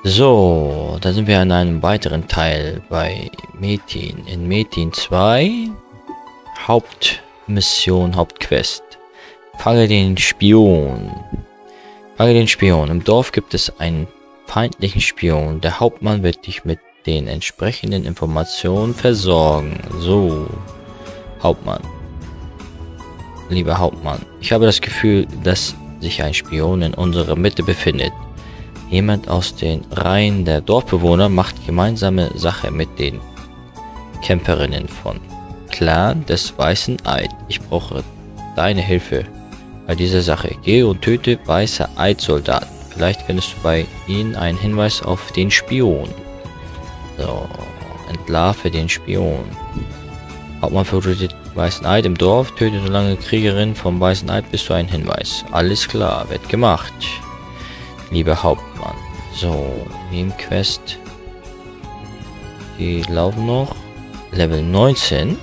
So, da sind wir an einem weiteren Teil bei Metin. In Metin 2, Hauptmission, Hauptquest. Fange den Spion. Fange den Spion. Im Dorf gibt es einen feindlichen Spion. Der Hauptmann wird dich mit den entsprechenden Informationen versorgen. So, Hauptmann. Lieber Hauptmann, ich habe das Gefühl, dass sich ein Spion in unserer Mitte befindet. Jemand aus den Reihen der Dorfbewohner macht gemeinsame Sache mit den Kämpferinnen von Clan des Weißen Eid. Ich brauche deine Hilfe bei dieser Sache. Gehe und töte Weiße Eid-Soldaten. Vielleicht findest du bei ihnen einen Hinweis auf den Spion. So, entlarve den Spion. Hauptmann verrückt Weißen Eid im Dorf. Töte so lange Kriegerin vom Weißen Eid, bis du einen Hinweis. Alles klar, wird gemacht. Lieber Hauptmann. So, Nebenquest. Die laufen noch. Level 19.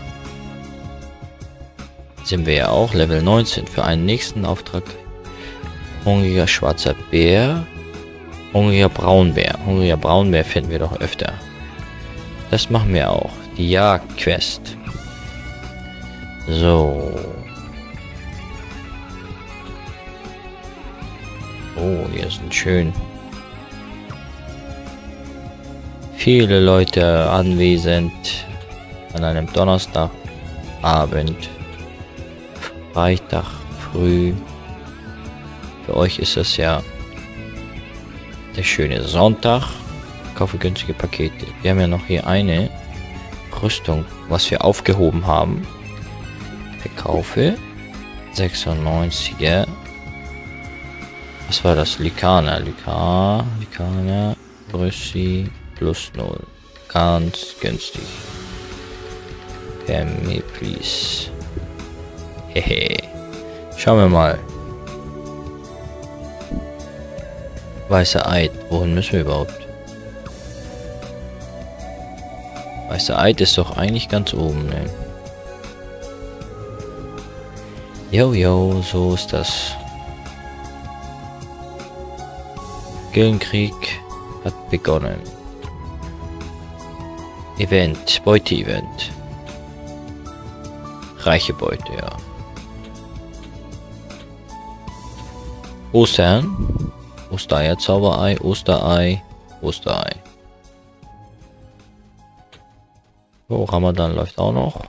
Sind wir ja auch. Level 19 für einen nächsten Auftrag. Hungriger schwarzer Bär. Hungriger Braunbär. Hungriger Braunbär finden wir doch öfter. Das machen wir auch. Die Jagdquest. So. Oh, hier sind schön viele Leute anwesend an einem Donnerstagabend, Freitag früh. Für euch ist es ja der schöne Sonntag. Kaufe günstige Pakete. Wir haben ja noch hier eine Rüstung, was wir aufgehoben haben. Verkaufe 96er. Was war das? Lykaner. Lykaner. Brüssi plus 0. Ganz günstig. Per me, please. Hehe. Schauen wir mal. Weißer Eid. Wohin müssen wir überhaupt? Weißer Eid ist doch eigentlich ganz oben, ne? Jo, so ist das. Gildenkrieg hat begonnen. Event, Beute-Event. Reiche Beute, ja. Ostern. Ostereier, Zauberei, Osterei, Osterei. So, Ramadan läuft auch noch.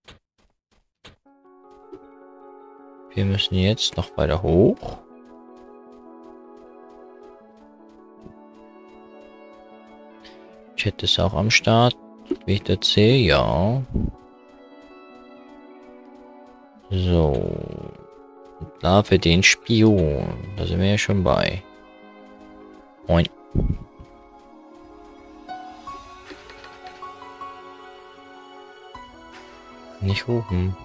Wir müssen jetzt noch weiter hoch. Chat ist auch am Start, wie ich das sehe, ja. So. Da für den Spion. Da sind wir ja schon bei. Moin. Nicht rufen.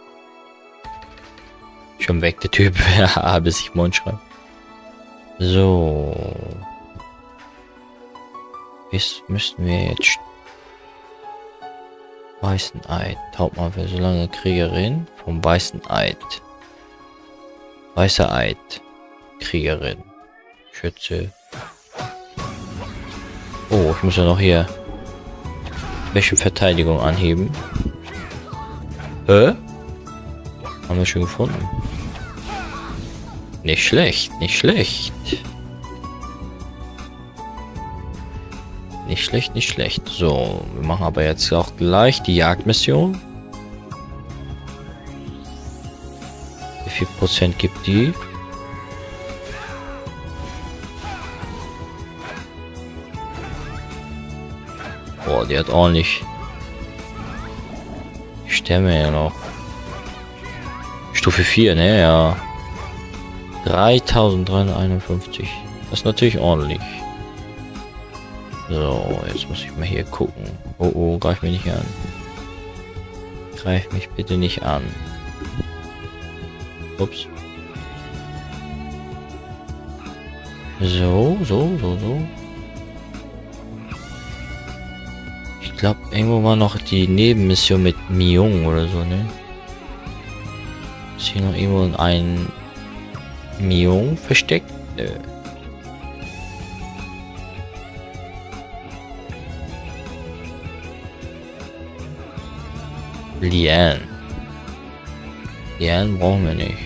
Schon weg, der Typ. Ja, bis ich Moin schreibe. So. Jetzt müssten wir jetzt Weißen Eid. Hauptmann für so lange Kriegerin vom Weißen Eid. Weißer Eid. Kriegerin. Schütze. Oh, ich muss ja noch hier welche Verteidigung anheben. Haben wir schon gefunden. Nicht schlecht, nicht schlecht. Nicht schlecht, nicht schlecht. So, wir machen aber jetzt auch gleich die Jagdmission. Wie viel Prozent gibt die? Boah, die hat ordentlich Stämme ja noch. Stufe 4, ne? Ja. 3351. Das ist natürlich ordentlich. So, jetzt muss ich mal hier gucken. Oh, greif mich nicht an. Greif mich bitte nicht an. Ups. So. Ich glaube, irgendwo war noch die Nebenmission mit Myung oder so, ne? Ist hier noch irgendwo ein Myung versteckt? Nö. Lian. Lian brauchen wir nicht.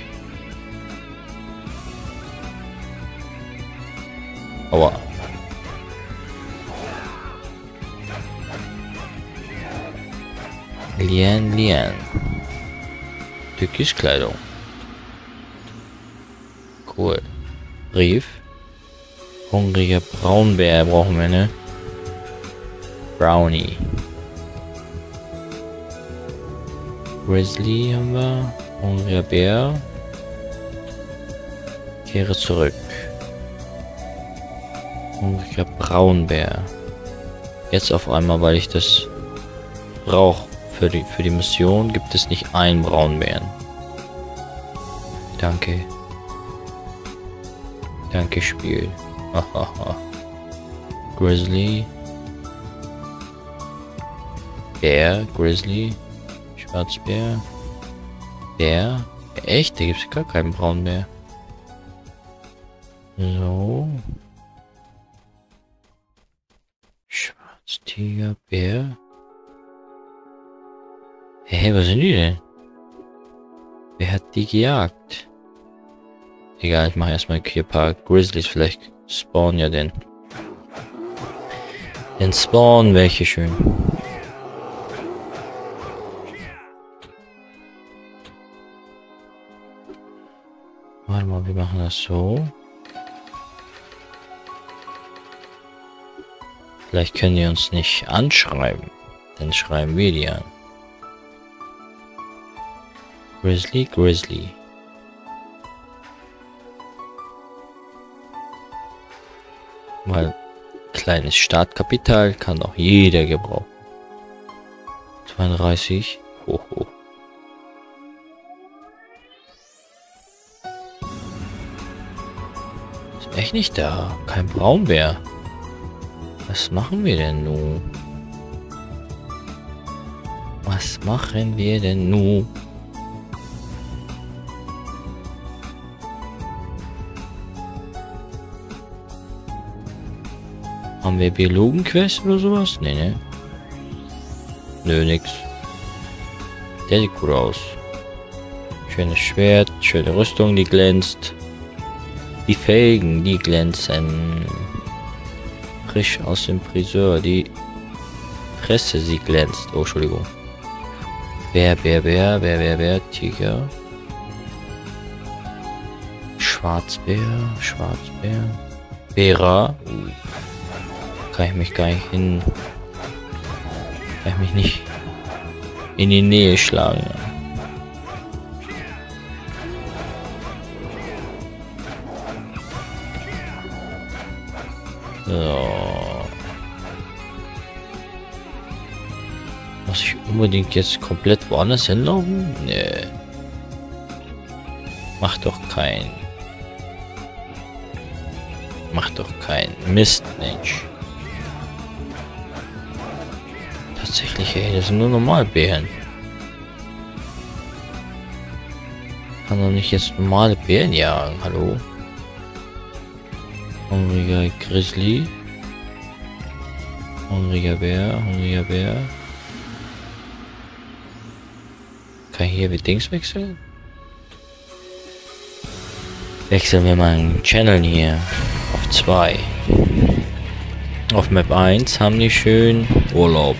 Aua. Lian. Türkiskleidung. Cool. Brief. Hungriger Braunbär brauchen wir, ne? Brownie. Grizzly haben wir. Hungriger Bär. Kehre zurück. Hungriger Braunbär. Jetzt auf einmal, weil ich das brauche. Für die Mission gibt es nicht einen Braunbären. Danke. Danke, Spiel. Hahaha. Grizzly. Bär, Grizzly. Schwarzbär. Bär. Echt? Da gibt es gar keinen Braunbär. So. Schwarztiger, Bär. Hey, was sind die denn? Wer hat die gejagt? Egal, ich mache erstmal hier ein paar Grizzlies. Vielleicht spawnen ja den. Den spawnen welche schön. Warte mal, wir machen das so. Vielleicht können die uns nicht anschreiben. Dann schreiben wir die an. Grizzly. Weil kleines Startkapital kann auch jeder gebrauchen. 32. Hoho. Ist echt nicht da. Kein Braunbär. Was machen wir denn nun? Was machen wir denn nun? Haben wir Biologen-Quest oder sowas? Nee, ne? Nö, nix. Der sieht gut aus. Schönes Schwert, schöne Rüstung, die glänzt. Die Felgen, die glänzen. Frisch aus dem Friseur, die Presse, sie glänzt. Oh, Entschuldigung. Bär, Tiger. Schwarzbär. Bärer. Kann ich mich gar nicht hin... Kann ich mich nicht in die Nähe schlagen. So. Muss ich unbedingt jetzt komplett woanders hinlaufen? Nee. Macht doch kein Mist, Mensch. Tatsächlich, ey, das sind nur normale Bären. Kann doch nicht jetzt normale Bären jagen, hallo? Hungriger Grizzly. Hungriger Bär. Kann ich hier mit Dings wechseln? Wechseln wir mal einen Channel hier auf 2. Auf Map 1 haben die schön Urlaub.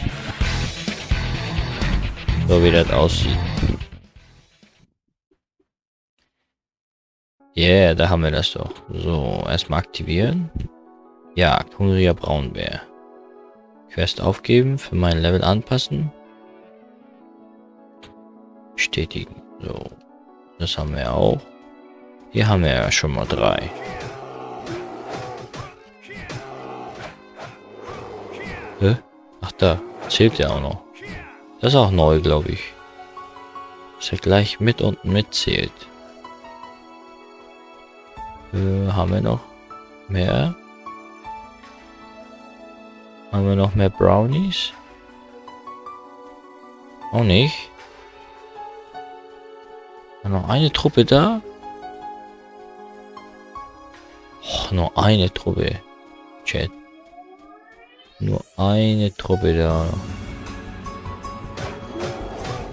So wie das aussieht. Yeah, da haben wir das doch. So, erstmal aktivieren. Jagd, hungriger Braunbär. Quest aufgeben, für mein Level anpassen. Bestätigen. So, das haben wir auch. Hier haben wir ja schon mal 3. Hä? Ach da, zählt ja auch noch. Das ist auch neu, glaube ich. Dass er gleich mit unten mitzählt. Haben wir noch mehr? Haben wir noch mehr Brownies? Auch nicht. Noch eine Truppe da? Oh, nur eine Truppe. Chat. Nur eine Truppe da.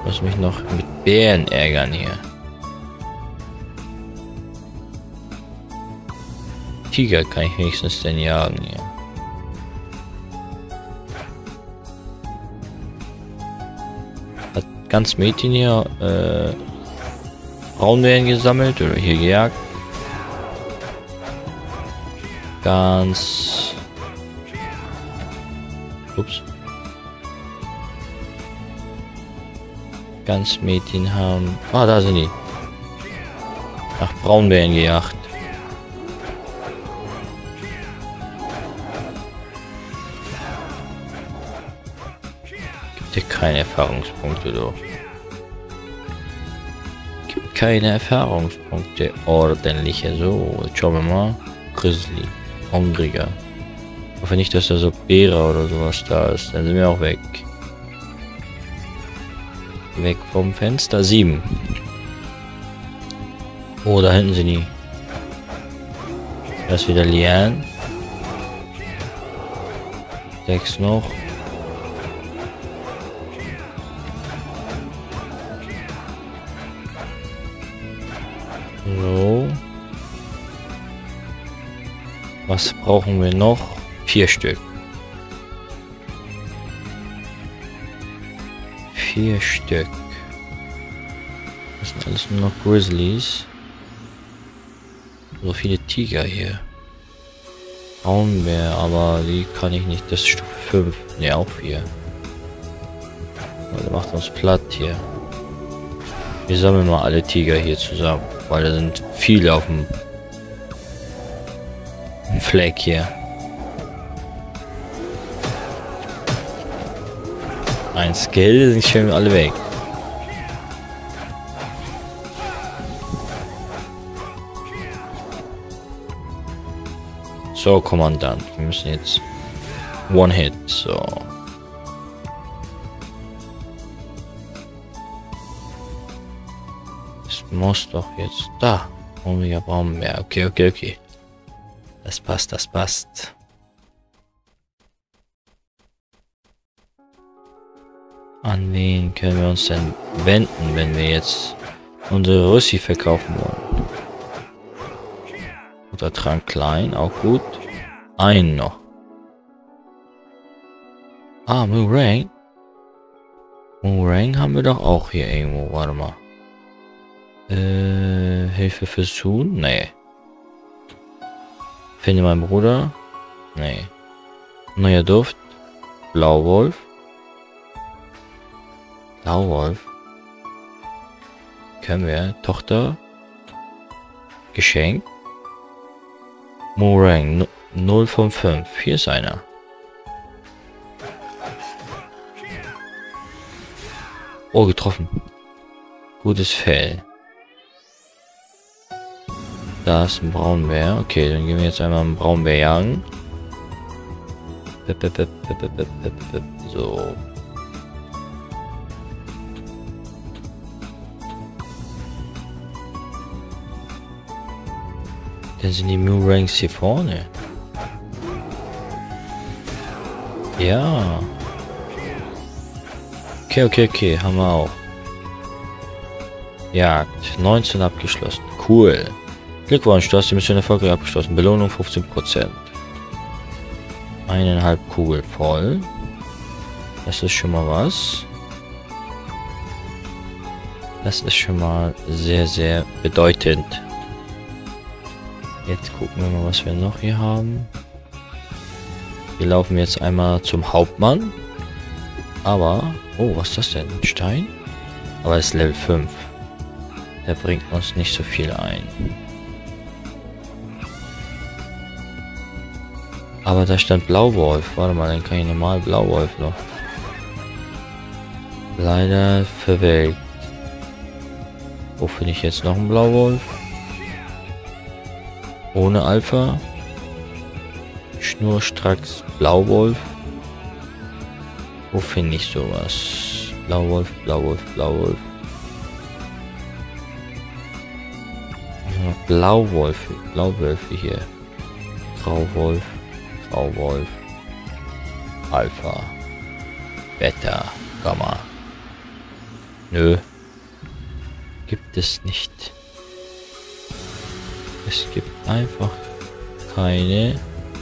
Muss mich noch mit Bären ärgern hier. Tiger kann ich wenigstens denn jagen hier. Hat ganz Mädchen hier Braunbären gesammelt oder hier gejagt. Ganz... Ups. Ganz Mädchen haben... Ah, da sind die. Nach Braunbären gejagt. Gibt ja keine Erfahrungspunkte, doch. Gibt keine Erfahrungspunkte. Ordentliche. So, jetzt schauen wir mal. Grizzly. Hungriger. Ich hoffe nicht, dass da so Beere oder sowas da ist. Dann sind wir auch weg. Weg vom Fenster. 7. Oh, da hinten sind die. Da ist wieder Lian. 6 noch. So. Was brauchen wir noch? 4 Stück. 4 Stück. Das sind alles nur noch Grizzlies. So viele Tiger hier. Braunbär, aber die kann ich nicht. Das ist Stufe 5. Ne, auch 4. Also macht uns platt hier. Wir sammeln mal alle Tiger hier zusammen. Weil da sind viele auf dem Fleck hier. Ein Skill, sind schon alle weg. So, Kommandant, wir müssen jetzt One-Hit, so. Es muss doch jetzt da. Hungriger Braunbär. Okay, okay, okay. Das passt, das passt. An wen können wir uns denn wenden, wenn wir jetzt unsere Rüssi verkaufen wollen? Oder Trank klein, auch gut. Einen noch. Ah, Moorang. Moorang haben wir doch auch hier irgendwo. Warte mal. Hilfe fürs Huhn? Nee. Finde meinen Bruder? Nee. Neuer Duft. Blauwolf. Blauwolf. Können wir. Tochter. Geschenk. Moorang. 0 von 5. Hier ist einer. Oh, getroffen. Gutes Fell. Da ist ein Braunbär. Okay, dann gehen wir jetzt einmal einen Braunbär jagen. So. Dann sind die Moorangs hier vorne. Ja. Okay, okay, okay. Haben wir auch. Jagd. 19 abgeschlossen. Cool. Glückwunsch, du hast die Mission erfolgreich abgeschlossen. Belohnung 15%. 1,5 Kugel voll. Das ist schon mal was. Das ist schon mal sehr, sehr bedeutend. Jetzt gucken wir mal, was wir noch hier haben. Wir laufen jetzt einmal zum Hauptmann. Aber... Oh, was ist das denn? Ein Stein? Aber es ist Level 5. Der bringt uns nicht so viel ein. Aber da stand Blauwolf. Warte mal, dann kann ich normal Blauwolf noch. Leider verwelkt. Wo finde ich jetzt noch einen Blauwolf? Ohne Alpha. Schnurstracks Blauwolf. Wo finde ich sowas? Blauwolf, Blauwolf, Blauwolf. Blauwolf, Blauwölfe hier. Grauwolf, Grauwolf. Alpha. Beta, Gamma. Nö. Gibt es nicht. Es gibt einfach keine.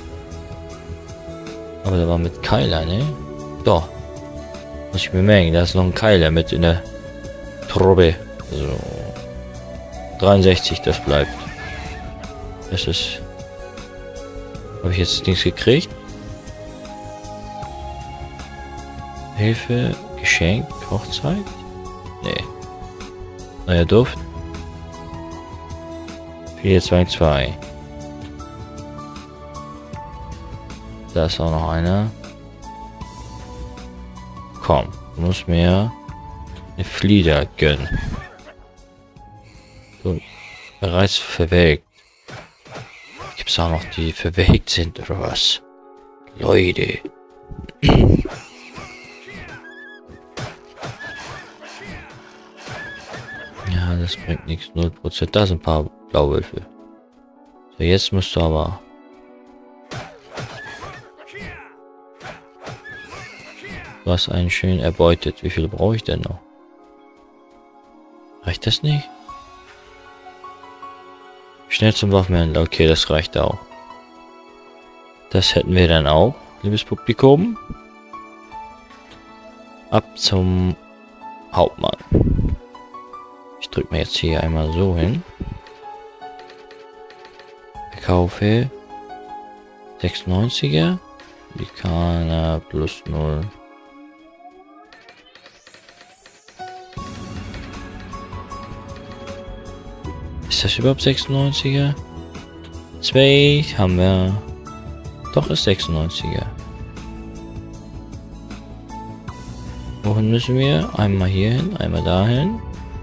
Aber da war mit Keiler, ne? Doch. Muss ich mir merken, da ist noch ein Keiler mit in der Truppe. So. 63, das bleibt. Das ist. Habe ich jetzt nichts gekriegt? Hilfe, Geschenk, Hochzeit? Nee. Neuer Duft. 422. Da ist auch noch einer. Komm, du musst mir eine Flieder gönnen. So, bereits verwelkt. Gibt es auch noch die verwelkt sind oder was? Leute. Ja, das bringt nichts. 0%. Da sind ein paar Blauwölfe. So, jetzt musst du aber. Du hast einen schön erbeutet. Wie viele brauche ich denn noch? Reicht das nicht? Schnell zum Waffenhändler. Okay, das reicht auch. Das hätten wir dann auch, liebes Publikum. Ab zum Hauptmann. Ich drücke mir jetzt hier einmal so hin. Verkaufe 96er. Vulkaner plus 0. Ist das überhaupt 96er? 2 haben wir. Doch, ist 96er. Wohin müssen wir? Einmal hier hin, einmal dahin.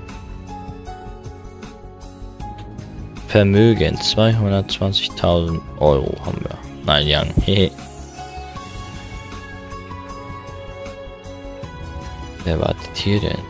Vermögen 220.000 Euro haben wir. Nein, Jan. Wer wartet hier denn?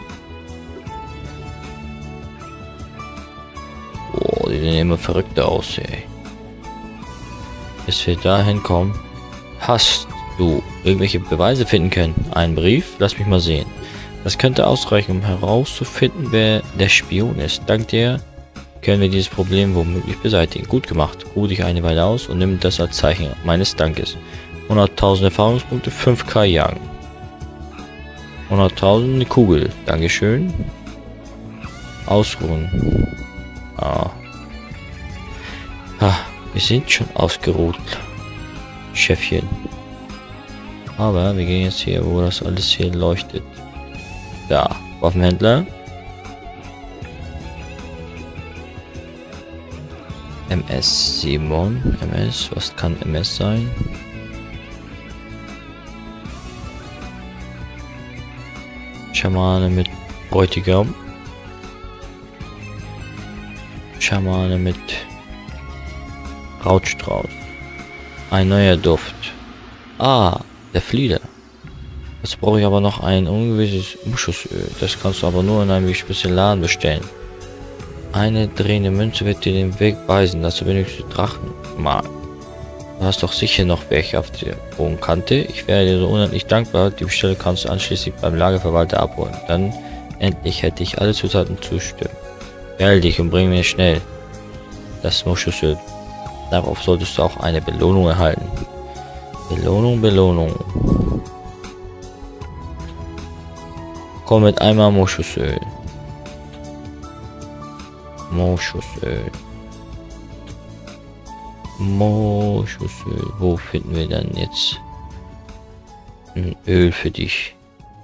Oh, die sehen immer verrückter aus, ey. Bis wir dahin kommen. Hast du irgendwelche Beweise finden können? Einen Brief? Lass mich mal sehen. Das könnte ausreichen, um herauszufinden, wer der Spion ist. Dank dir können wir dieses Problem womöglich beseitigen. Gut gemacht. Ruh dich eine Weile aus und nimm das als Zeichen meines Dankes. 100.000 Erfahrungspunkte, 5k Jagen. 100.000 eine Kugel. Dankeschön. Ausruhen. Ah. Wir sind schon ausgeruht. Chefchen. Aber wir gehen jetzt hier, wo das alles hier leuchtet. Da. Waffenhändler. MS Simon. MS. Was kann MS sein? Schamane mit Bräutigam. Schamane mit Brautstrauß. Ein neuer Duft. Ah, der Flieder. Jetzt brauche ich aber noch ein ungewisses Moschusöl. Das kannst du aber nur in einem speziellen Laden bestellen. Eine drehende Münze wird dir den Weg weisen. Dazu benötigst du Drachenmark. Du hast doch sicher noch welche auf der Bogenkante. Ich wäre dir so unendlich dankbar. Die Bestellung kannst du anschließend beim Lagerverwalter abholen. Dann endlich hätte ich alle Zutaten zustimmen. Beeil dich und bring mir schnell das Moschusöl. Darauf solltest du auch eine Belohnung erhalten. Belohnung, Belohnung. Komm mit einmal Moschusöl. Moschusöl. Moschusöl. Wo finden wir dann jetzt ein Öl für dich?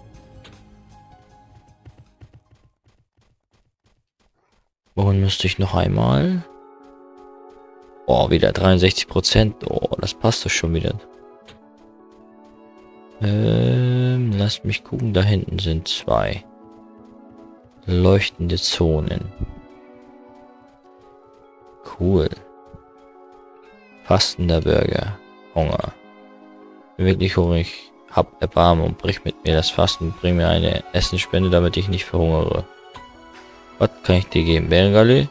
Wohin müsste ich noch einmal? Oh, wieder 63%. Oh, das passt doch schon wieder. Lass mich gucken. Da hinten sind 2 leuchtende Zonen. Cool. Fastender Burger. Hunger. Bin wirklich hungrig. Hab Erbarmen und brich mit mir das Fasten. Bring mir eine Essensspende, damit ich nicht verhungere. Was kann ich dir geben? Bärengalle?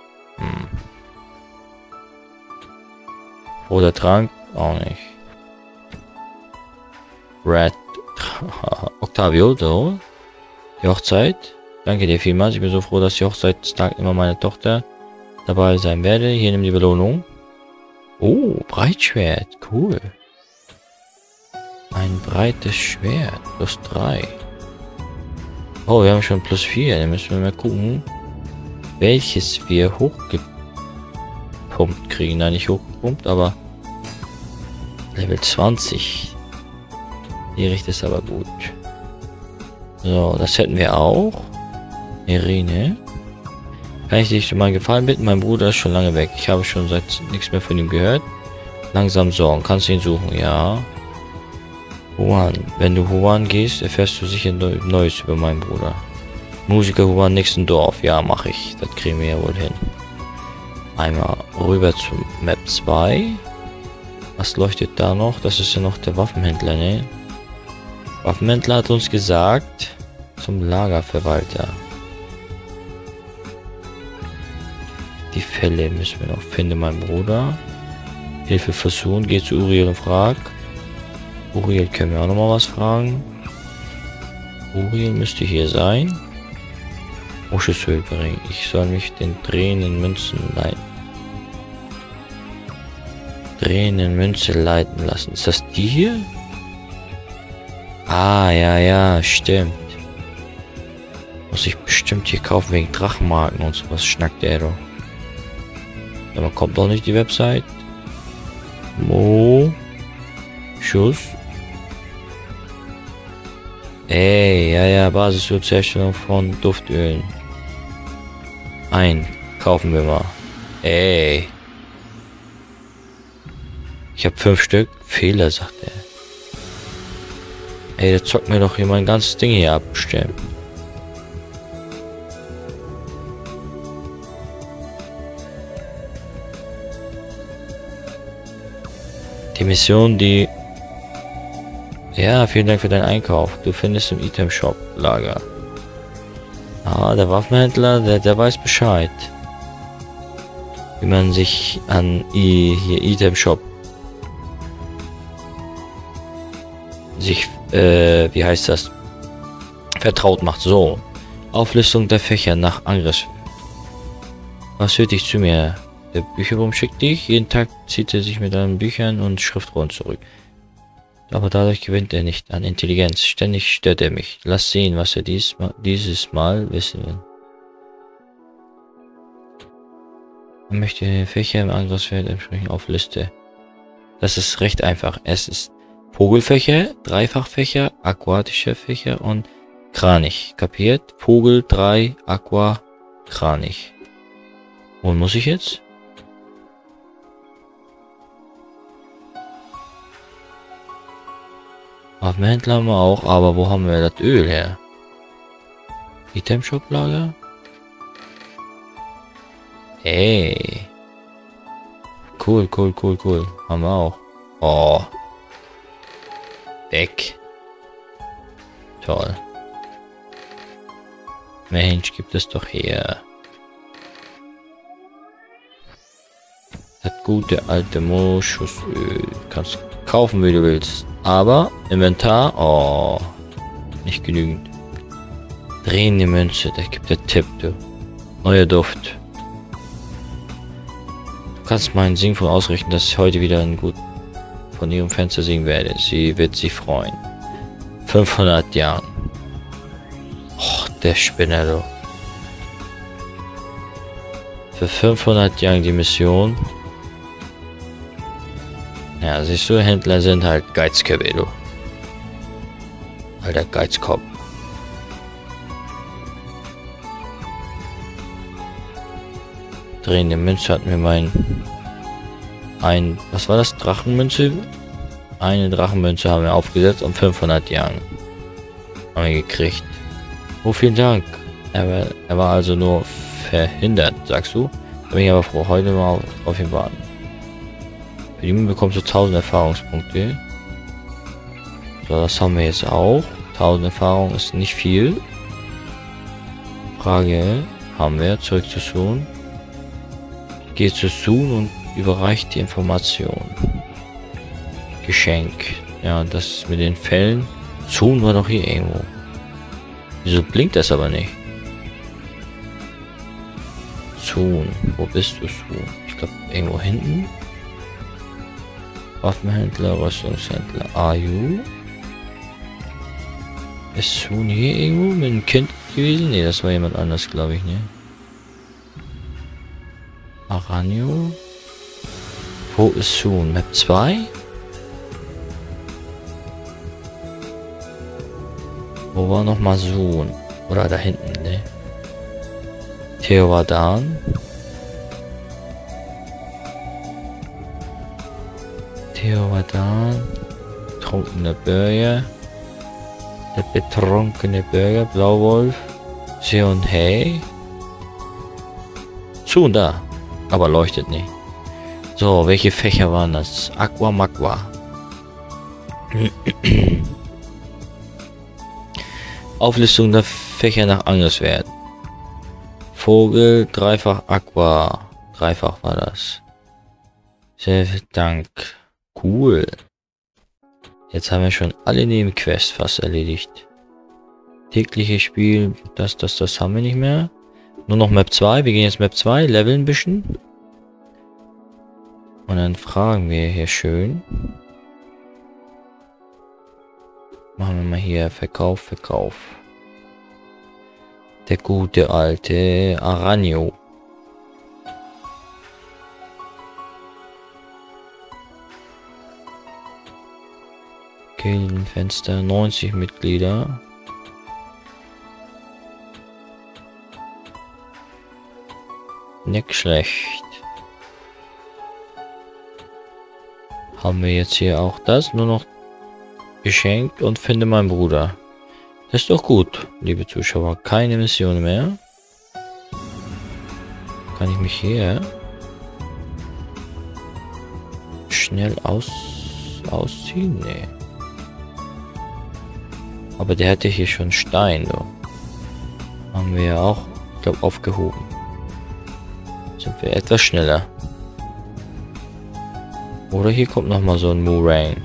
Oder Trank? Auch nicht. Red. Octavio, so. Die Hochzeit. Danke dir vielmals. Ich bin so froh, dass die Hochzeitstag immer meine Tochter dabei sein werde. Hier nimm die Belohnung. Oh, Breitschwert. Cool. Ein breites Schwert. +3. Oh, wir haben schon +4. Dann müssen wir mal gucken, welches wir hochgepumpt kriegen. Nein, nicht hochgepumpt, aber Level 20. Die Richt ist aber gut. So, das hätten wir auch. Irene. Kann ich dich um einen Gefallen bitten? Mein Bruder ist schon lange weg. Ich habe schon seit nichts mehr von ihm gehört. Langsam sorgen. Kannst du ihn suchen? Ja. Huan. Wenn du Huan gehst, erfährst du sicher Neues über meinen Bruder. Musiker Huan, nächsten Dorf. Ja, mache ich. Das kriegen wir ja wohl hin. Einmal rüber zum Map 2. Was leuchtet da noch? Das ist ja noch der Waffenhändler, ne? Waffenhändler hat uns gesagt, zum Lagerverwalter. Die Fälle müssen wir noch finden, mein Bruder. Hilfe versuchen, geh zu Uriel und frag. Uriel können wir auch noch mal was fragen. Uriel müsste hier sein. Muschelshöhl bringen. Ich soll mich den drehenden Münzen leiten. Drehenden Münze leiten lassen. Ist das die hier? Ah, ja, stimmt. Muss ich bestimmt hier kaufen wegen Drachenmarken und sowas. Schnackt der doch. Aber kommt doch nicht die Website. Schuss. Ey, ja, Basisöl zur Herstellung von Duftölen. Kaufen wir mal. Ey. Ich habe 5 Stück. Fehler, sagt er. Ey, der zockt mir doch hier mein ganzes Ding hier ab, bestimmt. Die Mission, die... Ja, vielen Dank für deinen Einkauf. Du findest im Item-Shop Lager. Ah, der Waffenhändler, der weiß Bescheid. Wie man sich an hier Item-Shop sich, wie heißt das? Vertraut macht. So. Auflistung der Fächer nach Angriff. Was hört dich zu mir? Der Bücherwurm schickt dich. Jeden Tag zieht er sich mit deinen Büchern und Schriftrollen zurück. Aber dadurch gewinnt er nicht an Intelligenz. Ständig stört er mich. Lass sehen, was er dieses Mal wissen will. Man möchte Fächer im Angriffsfeld entsprechend auf Liste. Das ist recht einfach. Es ist Vogelfächer, Dreifachfächer, aquatische Fächer und Kranich. Kapiert? Vogel, 3, Aqua, Kranich. Wo muss ich jetzt? Waffenhändler haben wir auch, aber wo haben wir das Öl her? Item-Shop-Lager? Hey. Cool. Haben wir auch. Oh. Weg. Toll. Mensch, gibt es doch her. Das gute alte Moschusöl. Kannst kaufen, wie du willst. Aber Inventar, oh, nicht genügend. Drehende Münze, da gibt der Tipp, du. Neuer Duft. Du kannst meinen Singfon ausrichten, dass ich heute wieder ein gut von ihrem Fenster singen werde. Sie wird sich freuen. 500 Jahren. Och, der Spinner, du. Für 500 Jahren die Mission. Ja, siehst du, Händler sind halt Geizköpfe, du. Alter Geizkopf. Drehende Münze hatten wir was war das? Drachenmünze? Eine Drachenmünze haben wir aufgesetzt um 500 Jahren. Haben wir gekriegt. Oh, vielen Dank. Er war also nur verhindert, sagst du? Da bin ich aber froh. Heute mal auf ihn warten. Für die bekommst du 1000 Erfahrungspunkte. So, das haben wir jetzt auch. 1000 Erfahrung ist nicht viel. Frage haben wir. Zurück zu Sun. Geh zu Sun und überreicht die Information. Geschenk. Ja, das mit den Fällen. Sun war doch hier irgendwo. Wieso blinkt das aber nicht? Soon. Wo bist du, Soon? Ich glaube, irgendwo hinten. Waffenhändler, Rüstungshändler. Are you? Ist Soon hier irgendwo mit dem Kind gewesen? Ne, das war jemand anders, glaube ich, ne? Aranio? Wo ist Soon? Map 2? Wo war noch mal Soon? Oder da hinten, ne? Theowadan. Theowadan. Trunkene Bürger. Der betrunkene Bürger. Blauwolf. Seon Hey. Soon da. Aber leuchtet nicht. So, welche Fächer waren das? Aqua Magua. Auflistung der Fächer nach Angriffswert. Vogel, dreifach Aqua. Dreifach war das. Sehr viel Dank. Cool. Jetzt haben wir schon alle Nebenquests fast erledigt. Tägliches Spiel, das haben wir nicht mehr. Nur noch Map 2. Wir gehen jetzt Map 2, leveln ein bisschen. Und dann fragen wir hier schön. Machen wir mal hier Verkauf. Der gute alte Aranio. Gildenfenster, 90 Mitglieder. Nicht schlecht. Haben wir jetzt hier auch das? Nur noch geschenkt und finde meinen Bruder. Das ist doch gut, liebe Zuschauer. Keine Mission mehr. Kann ich mich hier schnell ausziehen? Nee. Aber der hatte hier schon Stein. So. Haben wir ja auch, ich glaube, aufgehoben. Sind wir etwas schneller. Oder hier kommt noch mal so ein Moorang.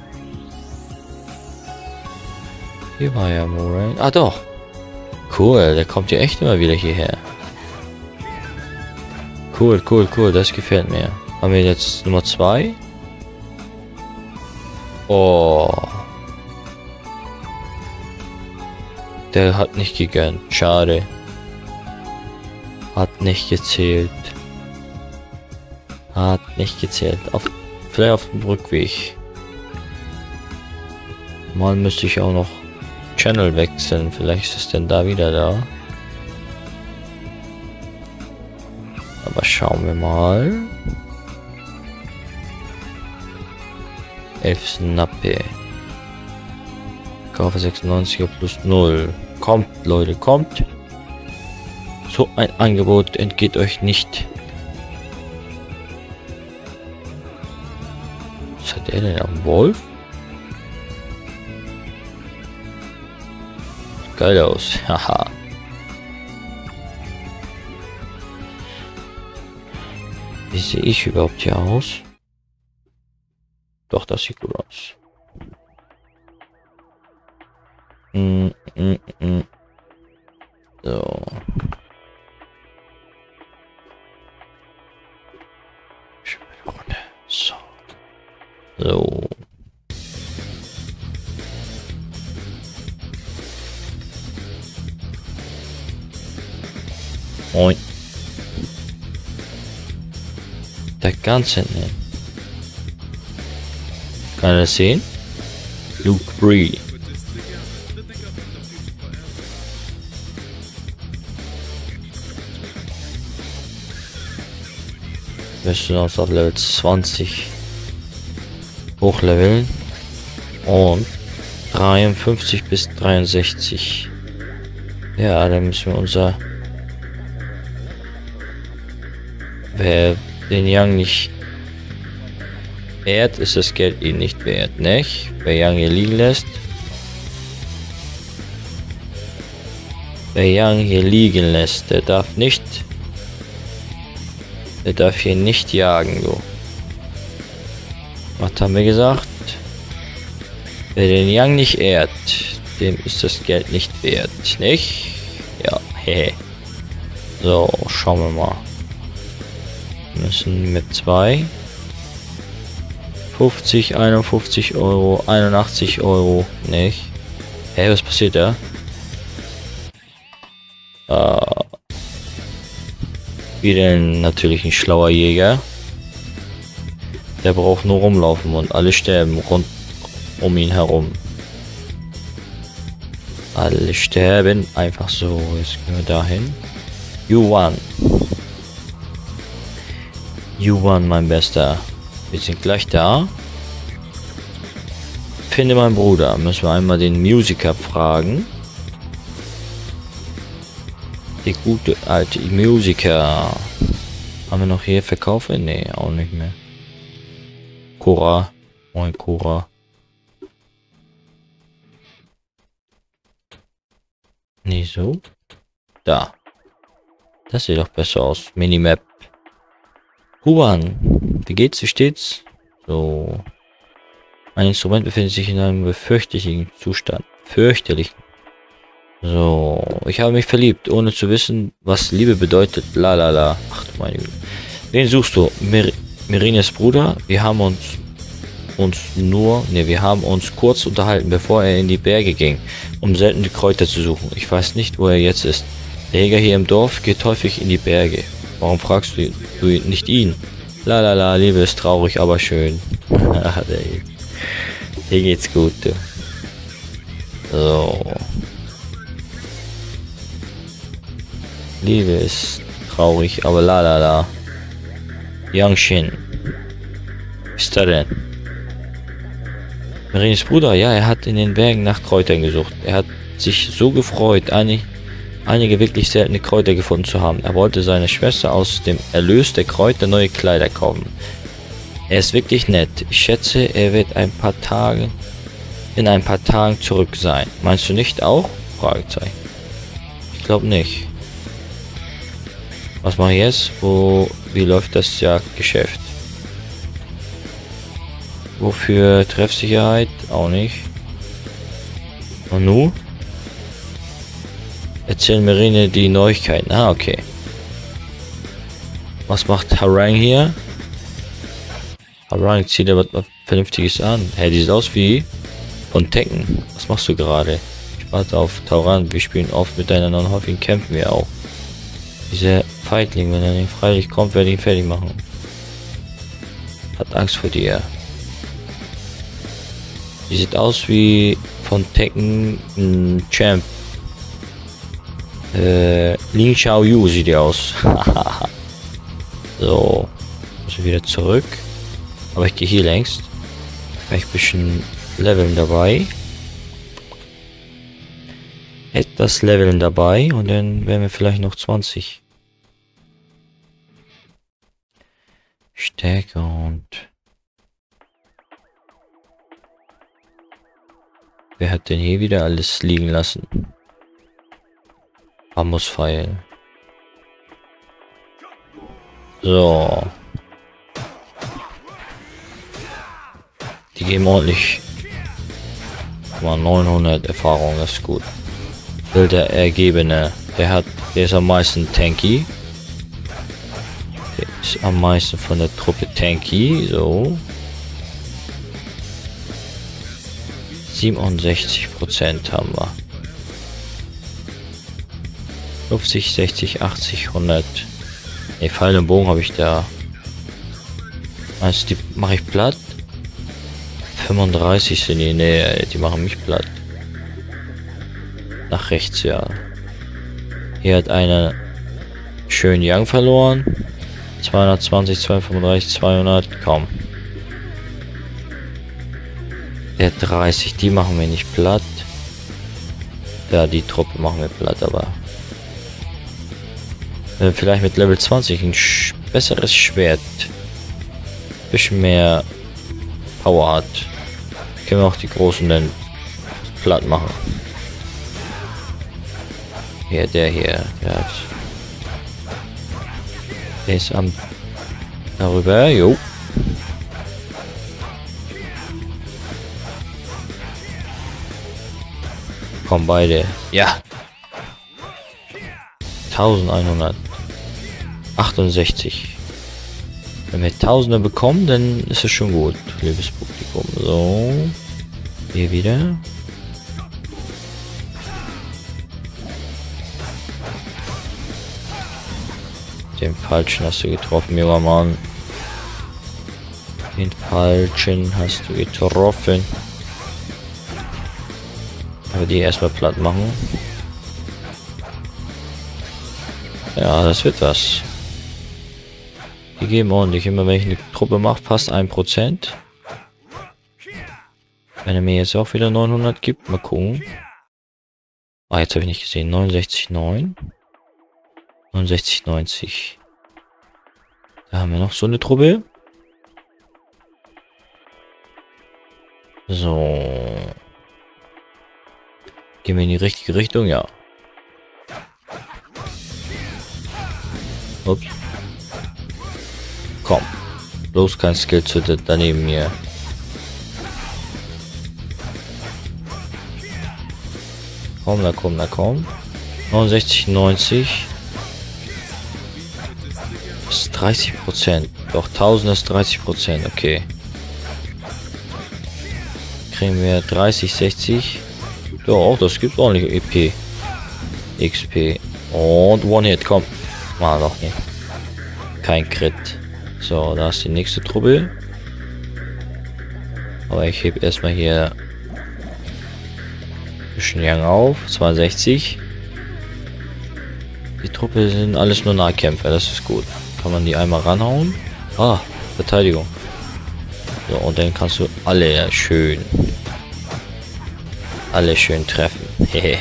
Hier war ja Moorang. Ah doch. Cool, der kommt ja echt immer wieder hierher. Cool, das gefällt mir. Haben wir jetzt Nummer 2? Oh. Der hat nicht gegönnt. Schade. Hat nicht gezählt. Vielleicht auf dem Rückweg. Mal müsste ich auch noch Channel wechseln. Vielleicht ist es denn da wieder da. Aber schauen wir mal. 11 Snappe. Kaufe 96er plus 0. Kommt, Leute, kommt. So ein Angebot entgeht euch nicht. Was hat er denn am Wolf? Geil aus. Haha. Wie sehe ich überhaupt hier aus? Doch, das sieht gut aus. So. So. Moin. Der ganze hinten. Kann er das sehen? Luke Bree. Wir müssen uns auf Level 20 hochleveln und 53 bis 63. Ja, dann müssen wir unser... Wer den Young nicht ehrt, ist das Geld ihm nicht wert, nicht? Wer Young hier liegen lässt. Wer Young hier liegen lässt, der darf nicht... Der darf hier nicht jagen, so. Was haben wir gesagt? Wer den Young nicht ehrt, dem ist das Geld nicht wert, nicht? Ja, hehe. So, schauen wir mal. Wir müssen mit 2 50, 51 Euro, 81 Euro, nicht? Hey, was passiert da? Wieder natürlich ein schlauer Jäger. Der braucht nur rumlaufen und alle sterben rund um ihn herum. Alle sterben einfach so. Jetzt gehen wir dahin. You won. You won, mein Bester. Wir sind gleich da. Finde meinen Bruder. Müssen wir einmal den Musiker fragen. Die gute alte Musiker. Haben wir noch hier verkaufen? Nee, auch nicht mehr. Cora. Moin, Cora. Nee, so. Da. Das sieht doch besser aus. Minimap. Huan. Wie geht's? Wie steht's? So. Mein Instrument befindet sich in einem befürchtlichen Zustand. Fürchterlich. So. Ich habe mich verliebt, ohne zu wissen, was Liebe bedeutet. La la la. Ach du meine Güte. Wen suchst du? Mirines Bruder? Wir haben uns kurz unterhalten, bevor er in die Berge ging, um seltene Kräuter zu suchen. Ich weiß nicht, wo er jetzt ist. Der Jäger hier im Dorf geht häufig in die Berge. Warum fragst du nicht ihn? La la la, Liebe ist traurig, aber schön. Hier geht's gut. So. Liebe ist traurig, aber la la la. Yangshin. Was ist da denn? Marines Bruder, ja, er hat in den Bergen nach Kräutern gesucht. Er hat sich so gefreut, einige wirklich seltene Kräuter gefunden zu haben. Er wollte seiner Schwester aus dem Erlös der Kräuter neue Kleider kaufen. Er ist wirklich nett. Ich schätze, er wird in ein paar Tagen zurück sein. Meinst du nicht auch? Fragezeichen. Ich glaube nicht. Was mache ich jetzt? Wie läuft das Jagdgeschäft? Wofür Treffsicherheit? Auch nicht. Und nu? Erzählen Marine die Neuigkeiten. Ah, okay. Was macht Harang hier? Harang zieht aber was Vernünftiges an. Hey, die sieht aus wie von Tekken. Was machst du gerade? Ich warte auf Tauran. Wir spielen oft miteinander und häufig kämpfen wir auch. Dieser Feigling, wenn er nicht freilich kommt, werde ich ihn fertig machen. Hat Angst vor dir. Die sieht aus wie von Tekken Champ. Lin Xiaoyu sieht die aus. So. Muss ich wieder zurück. Aber ich gehe hier längst. Vielleicht ein bisschen Leveln dabei. Etwas Leveln dabei und dann werden wir vielleicht noch 20. Stärke und... Wer hat denn hier wieder alles liegen lassen? Bambuspfeil. So. Die geben ordentlich. Mal 900 Erfahrung, das ist gut. Der Ergebene. Der ist am meisten tanky. Der ist am meisten von der Truppe tanky. So. 67% haben wir. 50, 60, 80, 100. Ne, Pfeil und Bogen habe ich da. Meinst du, die mache ich platt? 35 sind die. Ne, die machen mich platt. Nach rechts, ja. Hier hat einer schön Yang verloren. 220, 235, 200. Komm. Der 30, die machen wir nicht platt. Ja, die Truppe machen wir platt, aber... vielleicht mit Level 20 ein besseres Schwert. Bisschen mehr Power hat. Können wir auch die Großen dann platt machen. Hier, der hier. Der ist am... darüber, jo. Komm, beide. Ja. 1168. Wenn wir Tausende bekommen, dann ist es schon gut, liebes Publikum. So. Hier wieder. Den falschen hast du getroffen, junger Mann. Den falschen hast du getroffen. Aber die erstmal platt machen. Ja, das wird was. Die geben ordentlich. Immer wenn ich eine Truppe mache, fast 1%. Wenn er mir jetzt auch wieder 900 gibt, mal gucken. Ah, jetzt habe ich nicht gesehen. 69,9. 69,90. Da haben wir noch so eine Truppe. So. Gehen wir in die richtige Richtung? Ja. Ups. Komm. Bloß kein Skill zu daneben mir. Komm, da komm, da komm. 69,90. Das ist 30%. Doch 1000 ist 30%. Okay. Kriegen wir 30, 60. Doch, das gibt ordentlich EP. XP. Und One-Hit, komm. Mal doch nicht. Kein Crit. So, da ist die nächste Truppe. Aber ich hebe erstmal hier ein bisschen Yang auf. 62. Die Truppe sind alles nur Nahkämpfer, das ist gut. Kann man die einmal ranhauen? Ah, Verteidigung. So, und dann kannst du alle schön treffen. Hehe.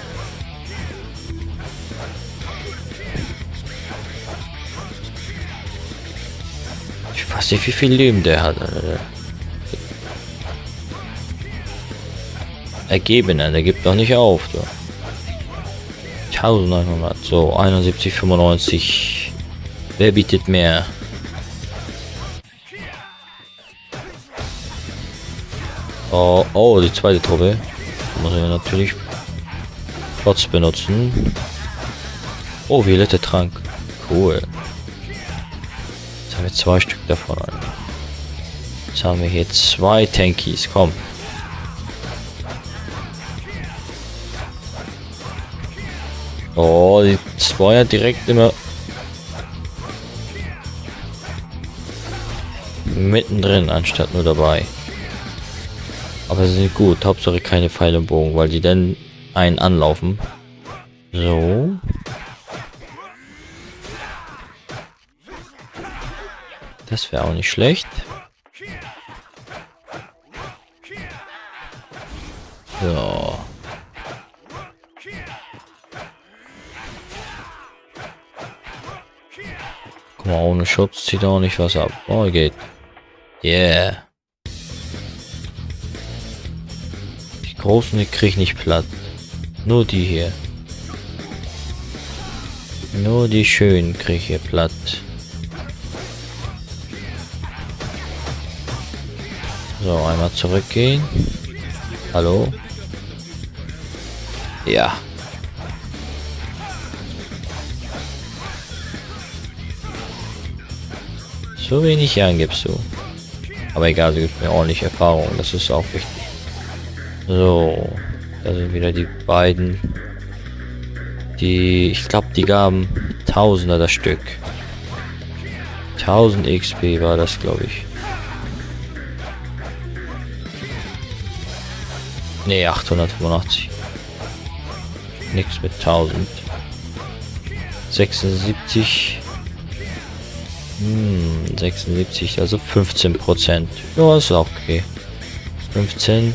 Ich weiß nicht, wie viel Leben der hat. Ergebener, der gibt doch nicht auf. So. 1900, so 71,95. Wer bietet mehr? Oh, oh, die zweite Truppe. Muss ich natürlich Bots benutzen. Oh, violette Trank. Cool. Jetzt haben wir 2 Stück davon. Jetzt haben wir hier 2 Tankies. Komm. Oh, die Zweier direkt immer mittendrin, anstatt nur dabei. Aber sie sind gut. Hauptsache keine Pfeile und Bogen, weil die dann einen anlaufen. So. Das wäre auch nicht schlecht. So. Guck mal, ohne Schutz zieht auch nicht was ab. Oh, geht. Yeah. Die großen, die krieg ich nicht platt. Nur die hier. Nur die schönen krieg ich hier platt. So, einmal zurückgehen. Hallo? Ja. So wenig Jahren gibst du. Aber egal, du gibst mir ordentlich Erfahrung. Das ist auch wichtig. So. Da sind wieder die beiden. Die, ich glaube, die gaben Tausender das Stück. 1000 XP war das, glaube ich. Ne, 885. Nix mit 1000. 76. 76, also 15%. Ja, ist auch okay. 15.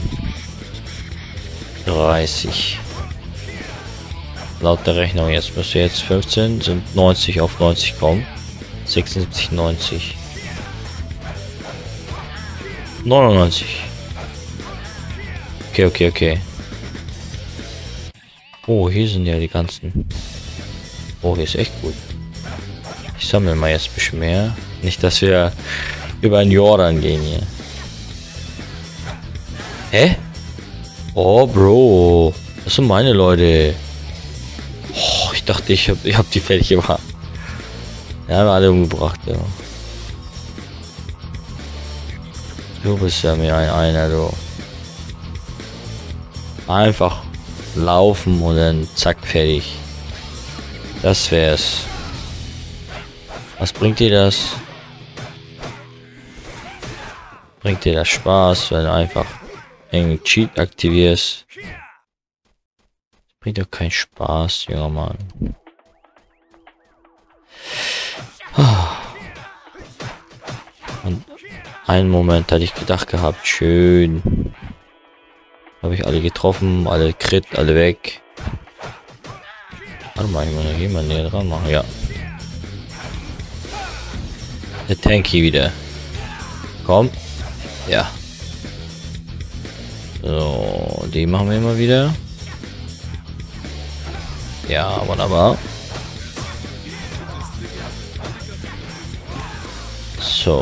30. Laut der Rechnung jetzt müsste jetzt 15 sind 90 auf 90 kommen. 76, 90. 99. Okay. Oh, hier sind ja die ganzen. Oh, hier ist echt gut. Ich sammle mal jetzt ein bisschen mehr. Nicht, dass wir über einen Jordan gehen hier. Hä? Oh, Bro. Das sind meine Leute. Oh, ich dachte, ich hab die fertig gemacht. Ja, haben wir alle umgebracht, ja. Du bist ja mir einer, du. Einfach laufen und dann zack, fertig. Das wär's. Was bringt dir das? Bringt dir das Spaß, wenn du einfach einen Cheat aktivierst? Bringt doch keinen Spaß, junger Mann. Und einen Moment hatte ich gedacht gehabt, schön. Habe ich alle getroffen, alle Crit, alle weg. Warte mal, ich muss noch jemanden näher dran machen, ja. Der Tanky wieder. Komm. Ja. So, die machen wir immer wieder. Ja, wunderbar. So.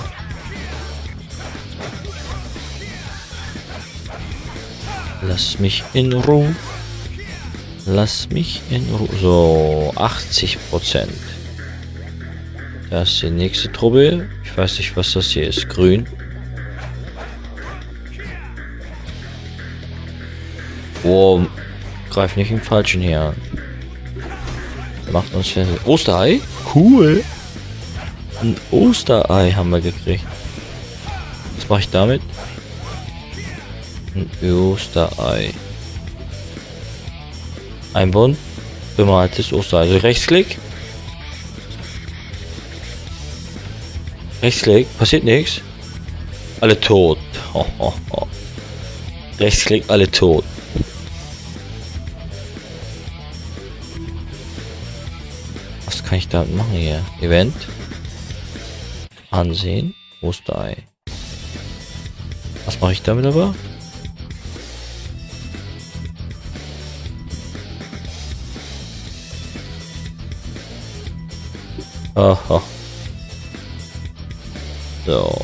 Lass mich in Ruhe. Lass mich in Ruhe. So, 80%. Das ist die nächste Truppe. Ich weiß nicht, was das hier ist. Grün. Oh, greif nicht im Falschen hier an. Macht uns fertig. Osterei? Cool. Ein Osterei haben wir gekriegt. Was mache ich damit? Ein Osterei. Einbauen. Bemaltes Osterei. Also Rechtsklick. Rechtsklick. Passiert nichts. Alle tot. Ho, ho, ho. Rechtsklick. Alle tot. Was kann ich damit machen hier? Event. Ansehen. Osterei. Was mache ich damit aber? Aha. So.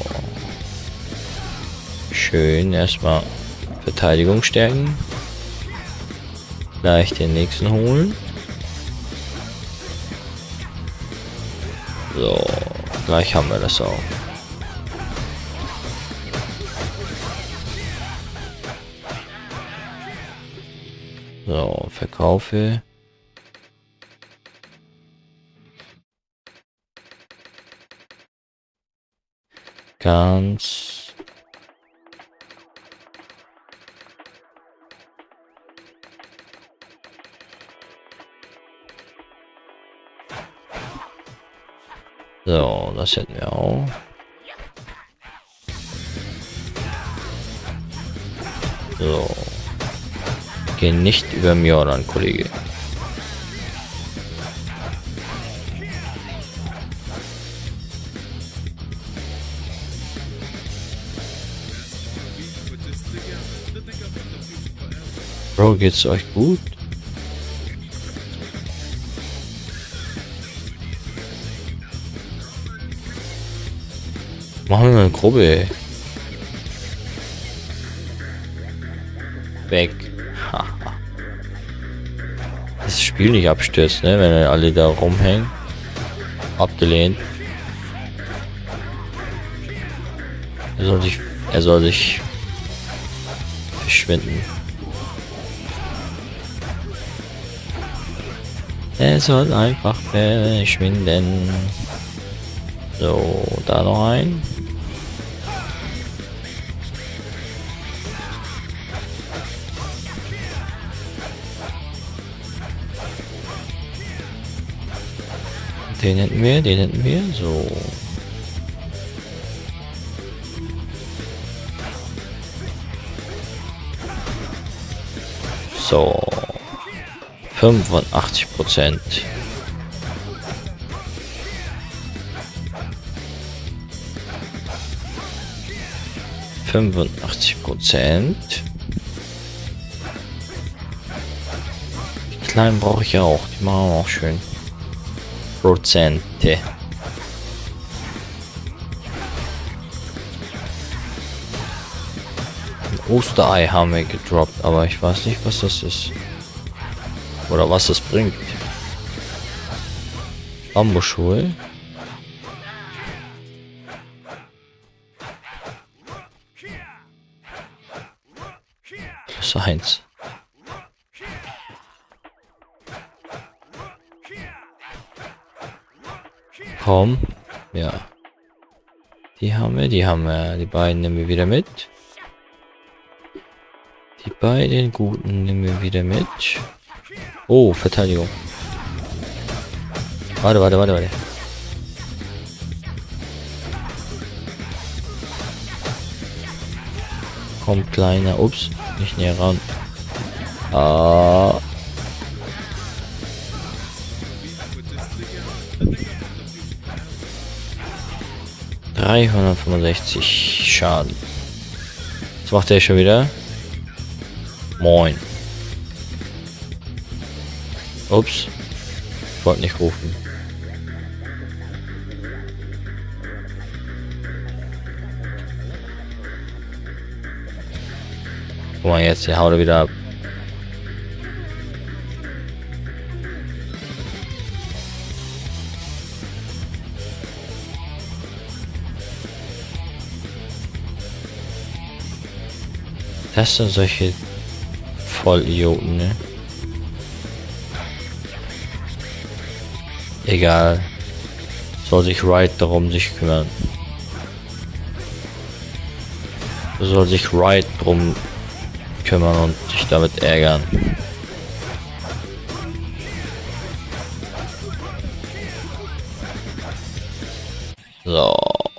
Schön erstmal Verteidigung stärken. Gleich den nächsten holen. So. Gleich haben wir das auch. So, verkaufe. Ganz. So, das hätten wir auch. So. Geh nicht über mir ran, Kollege. Bro, geht's euch gut? Machen wir mal eine Gruppe. Weg. Das Spiel nicht abstürzt, ne? Wenn alle da rumhängen. Abgelehnt. Er soll sich verschwinden. Er soll einfach verschwinden. So, da noch ein. Den hätten wir, so. So. 85%. Die kleinen brauche ich auch. Die machen auch schön. Prozente. Osterei haben wir gedroppt, aber ich weiß nicht, was das ist. Oder was das bringt. Bambusschuhe. +1. Komm. Ja. Die haben wir, die haben wir. Die beiden nehmen wir wieder mit. Die beiden guten nehmen wir wieder mit. Oh, Verteidigung. Warte. Komm, kleiner. Ups, nicht näher ran. Ah. ...365 Schaden. Was macht der schon wieder? Moin. Ups. Ich wollte nicht rufen. Guck mal jetzt, der haut er wieder ab. Das sind solche Vollidioten, ne? Egal. Soll sich Wright darum sich kümmern. Soll sich Wright drum kümmern und sich damit ärgern. So.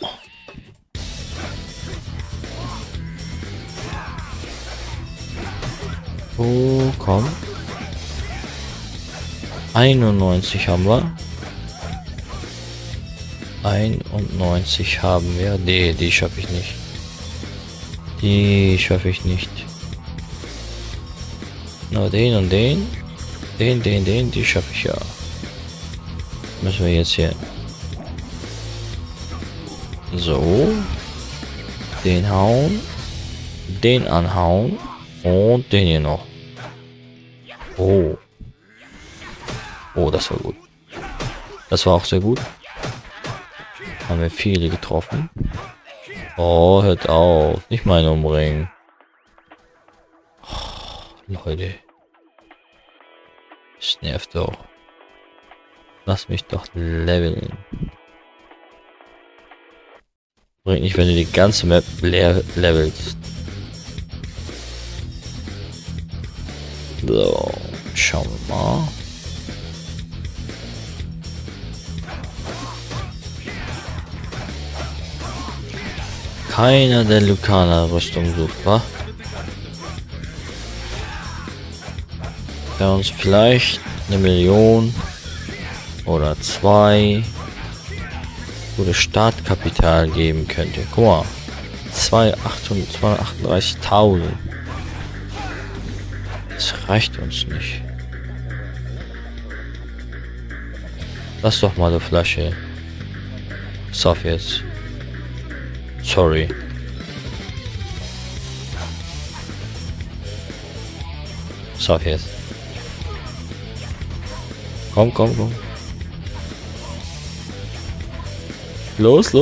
Oh, komm. 91 haben wir. 91 haben wir. Nee, die schaffe ich nicht. Die schaffe ich nicht. Nur den und den. Den, die schaffe ich ja. Müssen wir jetzt hier. So. Den hauen. Den anhauen. Und den hier noch. Oh. Oh, das war gut. Das war auch sehr gut. Haben wir viele getroffen. Oh, hört auf. Nicht meine umbringen. Oh, Leute. Das nervt doch. Lass mich doch leveln. Bringt nicht, wenn du die ganze Map leer levelst. So, schauen wir mal. Keiner der Lucaner Rüstung sucht, wa? Der uns vielleicht 1 Million oder 2 gutes Startkapital geben könnte. Guck mal, 238.000. Das reicht uns nicht. Lass doch mal eine Flasche. Sauf jetzt. Sorry. Sauf jetzt. Komm. Los.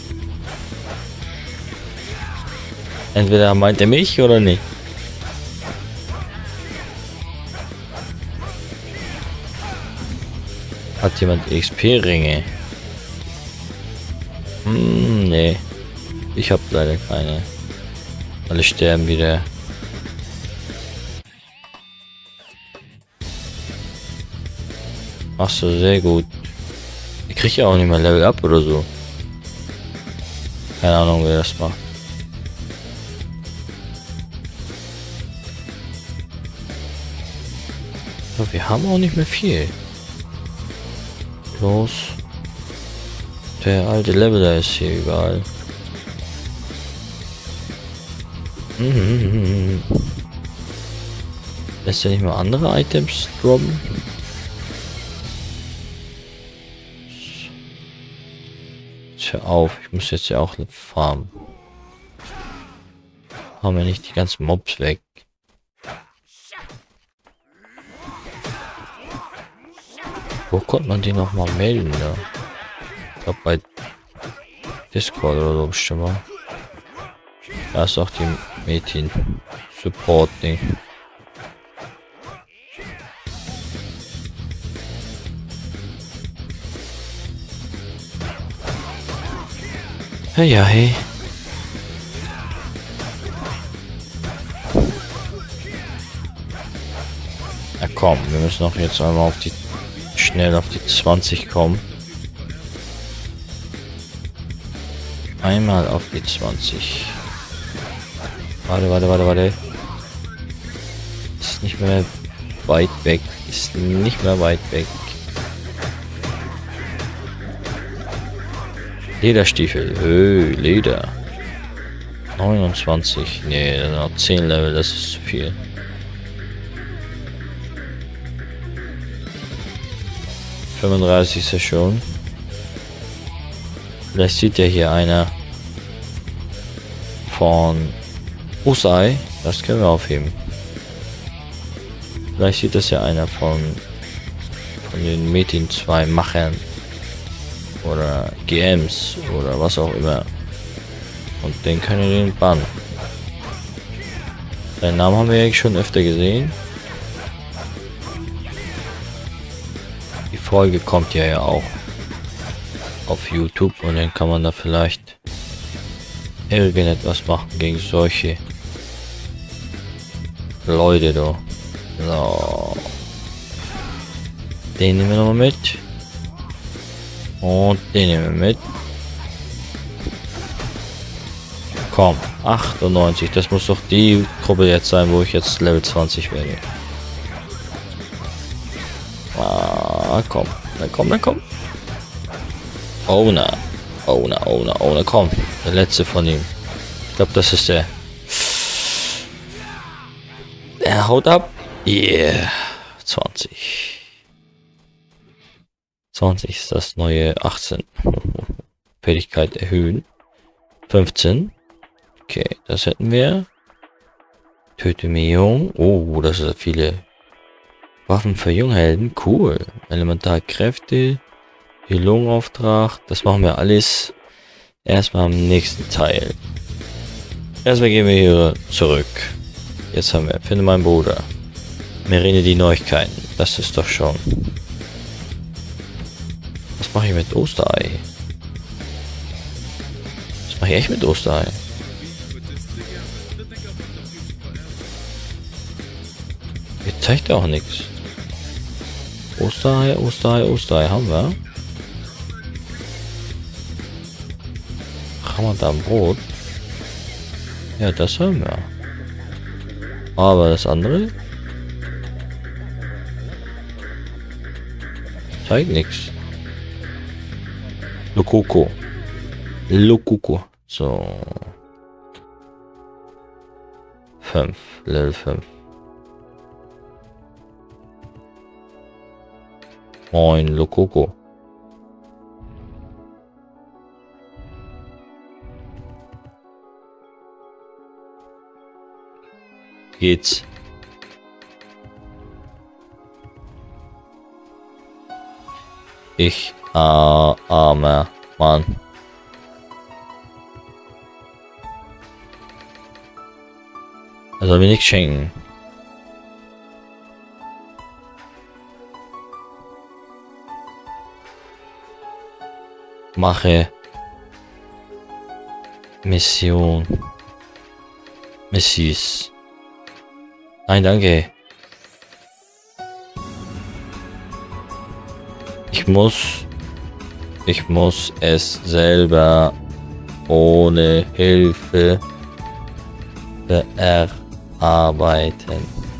Entweder meint er mich oder nicht. Hat jemand XP-Ringe? Nee. Ich habe leider keine. Alle sterben wieder. Machst du sehr gut. Ich kriege ja auch nicht mehr Level Up oder so. Keine Ahnung, wer das macht. Aber wir haben auch nicht mehr viel. Los. Der alte Leveler ist hier überall. Lässt er nicht mal andere Items droppen? Hör auf, ich muss jetzt ja auch farmen. Haben wir nicht die ganzen Mobs weg. Wo konnte man die noch mal melden? Ne? Ich glaube bei Discord oder so bestimmt mal. Da ist auch die Mädchen Support Ding. Hey, ja, hey. Na komm, wir müssen auch jetzt einmal auf die schnell auf die 20 kommen. Einmal auf die 20. Warte. Ist nicht mehr weit weg. Ist nicht mehr weit weg. Lederstiefel. Leder. 29. Nee, noch 10 Level, das ist zu viel. Ist ja schon. Vielleicht sieht ja hier einer von Usai. Das können wir aufheben. Vielleicht sieht das ja einer von den Metin 2 Machern oder GMs oder was auch immer. Und den können wir den bannen. Seinen Namen haben wir eigentlich schon öfter gesehen. Die Folge kommt ja auch auf YouTube und dann kann man da vielleicht irgendetwas machen gegen solche Leute da. So. Den nehmen wir noch mal mit. Und den nehmen wir mit. Komm, 98. Das muss doch die Gruppe jetzt sein, wo ich jetzt Level 20 werde. Ah, komm. Dann komm. Owner, komm. Der letzte von ihm. Ich glaube, das ist der. Er haut ab. Yeah. 20. 20 ist das neue 18. Fähigkeit erhöhen. 15. Okay, das hätten wir. Töte Jung. Oh, das sind viele Waffen für Junghelden. Cool. Elementarkräfte. Heilungauftrag. Das machen wir alles erstmal am nächsten Teil. Erstmal gehen wir hier zurück. Jetzt haben wir, finde meinen Bruder. Merine die Neuigkeiten. Das ist doch schon. Was mache ich mit Osterei? Was mache ich echt mit Osterei? Mir zeigt auch nichts. Osterei haben wir. Ramadan-Brot. Ja, das haben wir. Aber das andere zeigt nichts. Lokoko. So. 5. Level 5. Moin, Lokoko. Geht's? Ich armer Mann. Er soll mir nichts schenken. Mache Mission. Missis. Nein, danke. Ich muss es selber ohne Hilfe bearbeiten.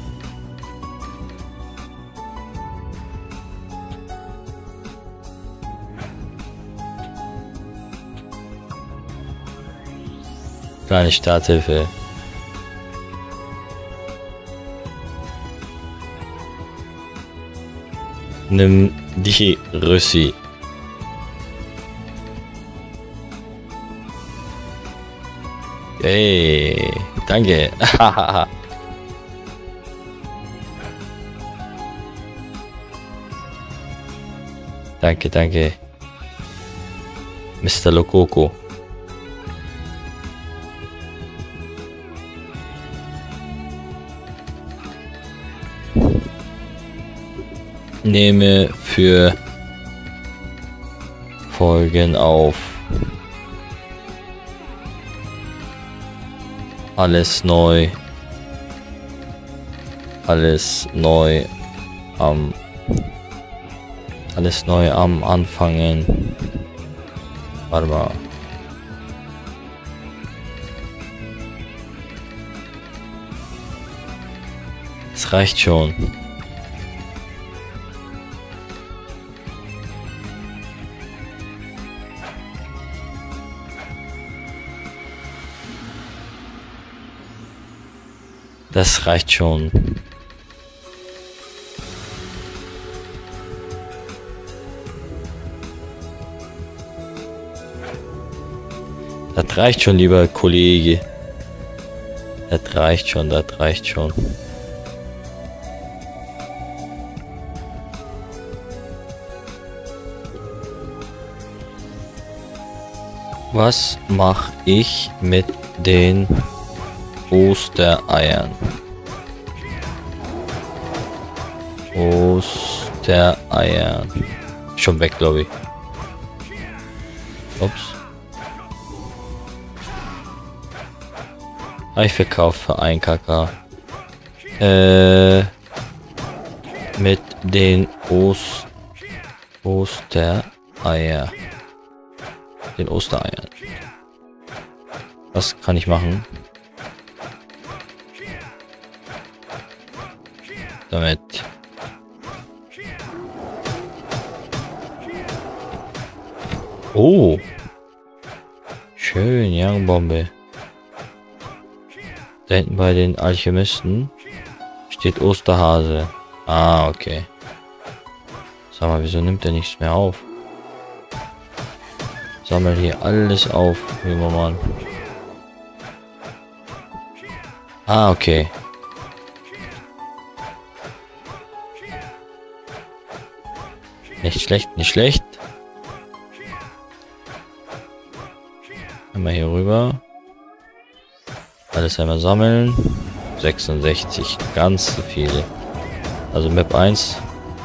Kleine Starthilfe. Nimm die Rüssi. Hey. Danke. Danke, danke. Mr. Lokoko. Nehme für Folgen auf. Alles neu. Alles neu am Anfangen. Warte mal. Es reicht schon. Das reicht schon. Das reicht schon, lieber Kollege. Das reicht schon, das reicht schon. Was mache ich mit den Ostereiern? Ostereiern. Schon weg, glaube ich. Ups. Ich verkaufe für 1 KK. Mit den Ostereier. Den Ostereiern. Was kann ich machen? Damit. Oh. Schön, Youngbombe. Da hinten bei den Alchemisten steht Osterhase. Ah, okay. Sag mal, wieso nimmt er nichts mehr auf? Sammel hier alles auf, junger Mann. Ah, okay. Nicht schlecht, nicht schlecht. Einmal hier rüber. Alles einmal sammeln. 66, ganz viele. Also Map 1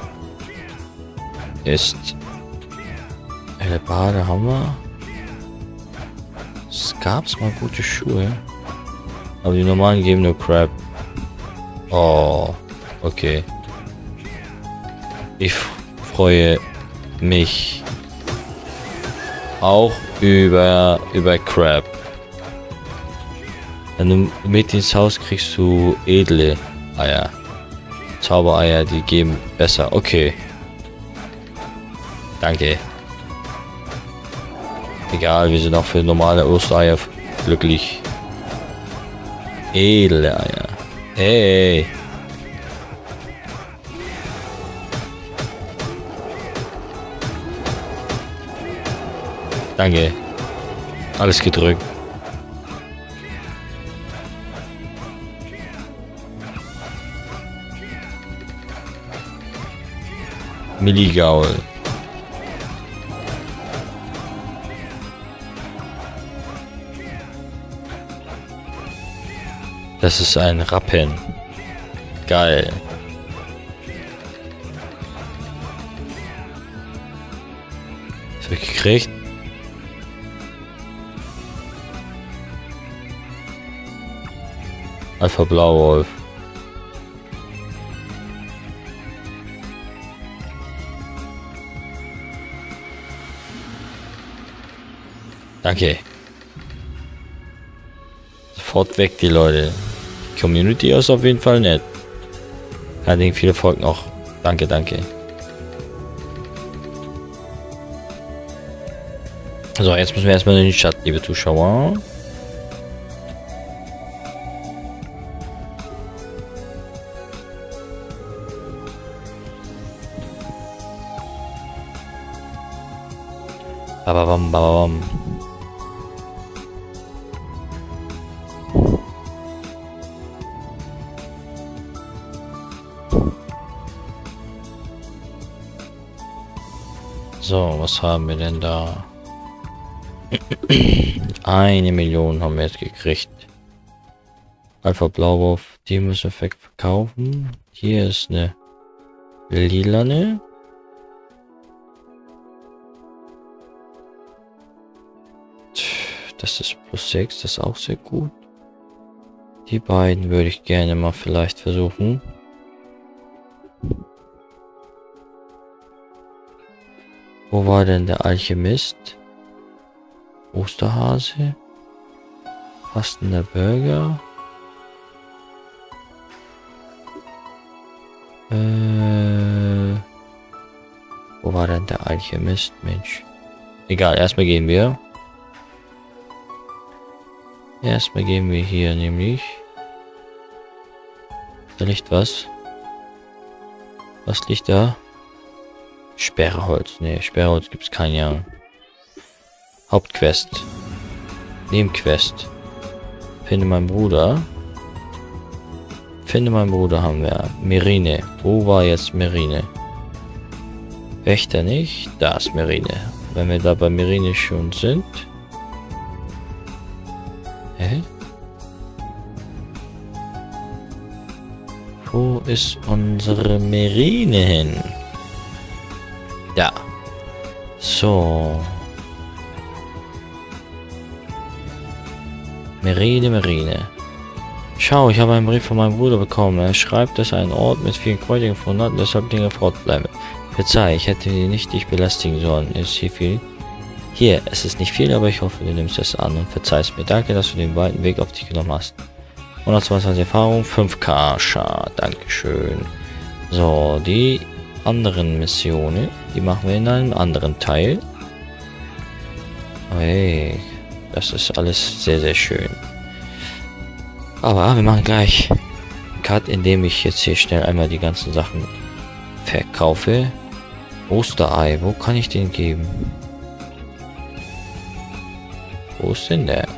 ist Bade haben wir. Es gab's mal gute Schuhe. Aber die normalen geben nur Crap. Oh, okay. Ich freue mich auch über Crap. Wenn du mit ins Haus kriegst du edle Eier. Zaubereier, die geben besser. Okay. Danke. Egal, wir sind auch für normale Ostereier glücklich. Edle Eier. Hey. Danke. Alles gedrückt. Milligaul. Das ist ein Rappen. Geil. Was hab ich gekriegt? Alpha Blauwolf. Danke. Sofort weg, die Leute. Die Community ist auf jeden Fall nett. Allerdings viele folgen auch. Danke, danke. So, jetzt müssen wir erstmal in die Stadt, liebe Zuschauer. Bababam, bababam. So, was haben wir denn da? 1 Million haben wir jetzt gekriegt. Alpha Blauwurf, die müssen wir verkaufen. Hier ist eine lilane. Das ist +6, das ist auch sehr gut. Die beiden würde ich gerne mal vielleicht versuchen. Wo war denn der Alchemist? Osterhase? Fastender Burger? Wo war denn der Alchemist, Mensch? Egal, erstmal gehen wir. Erstmal gehen wir hier nämlich. Da liegt was. Was liegt da? Sperrholz. Ne, Sperrholz gibt's kein Jahr. Hauptquest. Nebenquest. Finde meinen Bruder. Finde meinen Bruder haben wir. Merine. Wo war jetzt Merine? Wächter nicht. Da ist Merine. Wenn wir da bei Merine schon sind. Hä? Wo ist unsere Merine hin? Da. So. Merine. Schau, ich habe einen Brief von meinem Bruder bekommen. Er schreibt, dass ein Ort mit vielen Kräutern gefunden hat und deshalb Dinge fortbleiben. Verzeih, ich hätte nicht dich belästigen sollen. Ist hier viel? Hier, es ist nicht viel, aber ich hoffe, du nimmst es an und verzeihst mir. Danke, dass du den weiten Weg auf dich genommen hast. 122 Erfahrung, 5k, schade, dankeschön. So, die anderen Missionen, die machen wir in einem anderen Teil. Hey, das ist alles sehr, sehr schön. Aber wir machen gleich Cut, indem ich jetzt hier schnell einmal die ganzen Sachen verkaufe. Osterei, wo kann ich den geben? Wo ist denn der?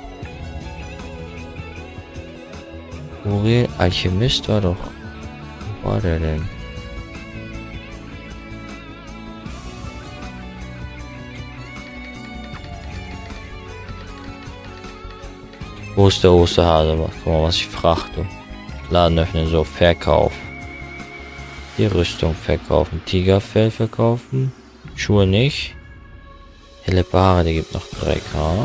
Uriel Alchemist war doch. Wo war der denn? Wo ist der Osterhase? Guck mal, was ich fragte. Laden öffnen, so, Verkauf. Die Rüstung verkaufen. Tigerfell verkaufen. Schuhe nicht. Hellebarde, die gibt noch 3k.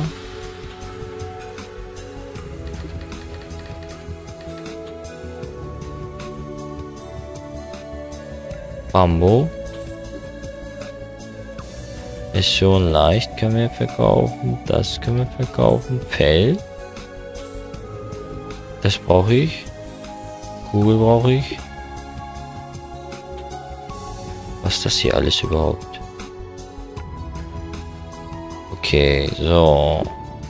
Bambo. Ist schon leicht, können wir verkaufen. Das können wir verkaufen. Fell. Das brauche ich. Kugel brauche ich. Was ist das hier alles überhaupt? Okay, so.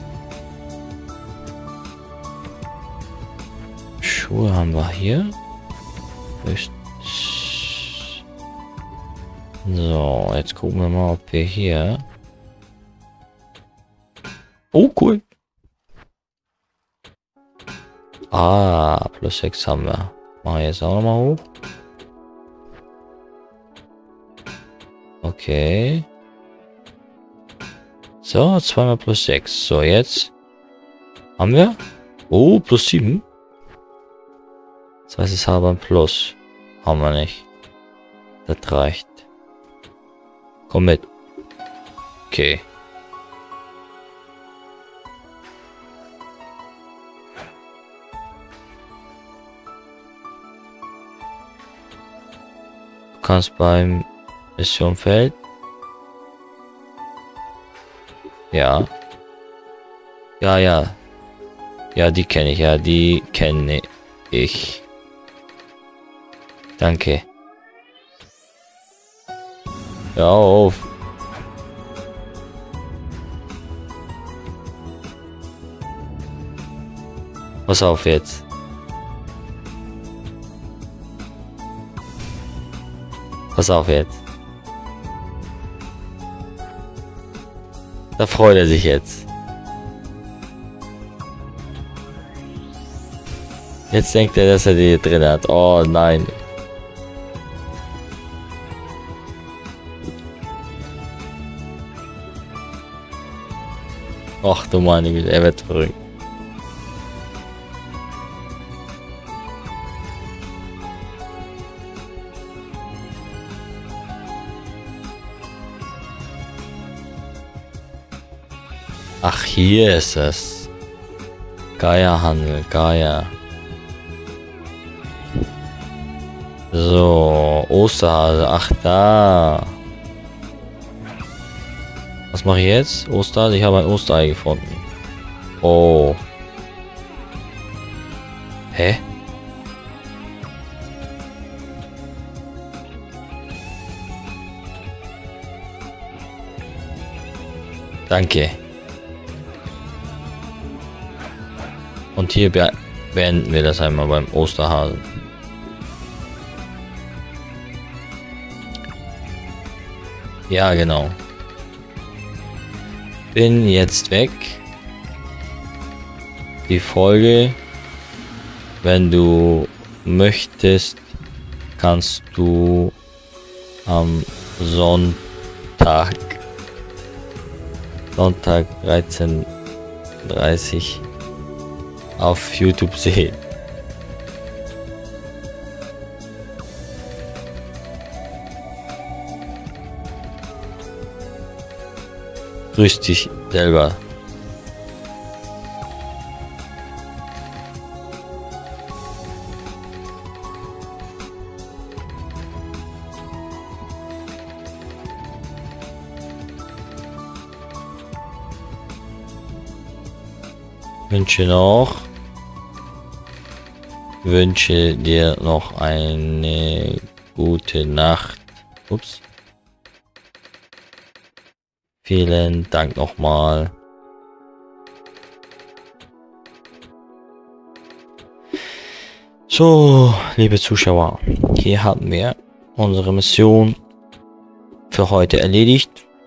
Schuhe haben wir hier. So, jetzt gucken wir mal, ob wir hier... Oh, cool. Ah, +6 haben wir. Machen wir jetzt auch nochmal hoch. Okay. So, zweimal +6. So, jetzt haben wir. Oh, +7. Das heißt, es haben ein Plus. Haben wir nicht. Das reicht. Komm mit. Okay. Du kannst beim Missionfeld. Ja. Ja, ja. Ja, die kenne ich. Ja, die kenne ich. Danke. Hör auf. Pass auf jetzt. Pass auf jetzt. Da freut er sich jetzt. Jetzt denkt er, dass er die hier drin hat. Oh nein. Ach du meine Güte, er wird verrückt. Ach, hier ist es. Gaia-Handel, Gaia. So, Osterhase, ach da. Was mache ich jetzt? Osterhase, ich habe ein Osterei gefunden. Oh. Hä? Danke. Und hier beenden wir das einmal beim Osterhasen. Ja, genau. Bin jetzt weg. Die Folge, wenn du möchtest, kannst du am Sonntag 13:30 auf YouTube sehen. Grüß dich selber. Wünsche dir noch eine gute Nacht. Ups. Vielen Dank nochmal. So, liebe Zuschauer, hier haben wir unsere Mission für heute erledigt.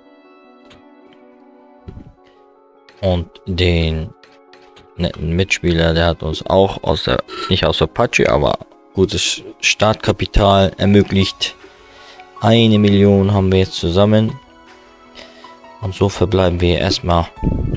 Und den netten Mitspieler, der hat uns auch nicht aus Apache, aber gutes Startkapital ermöglicht. 1 Million haben wir jetzt zusammen. Und so verbleiben wir erstmal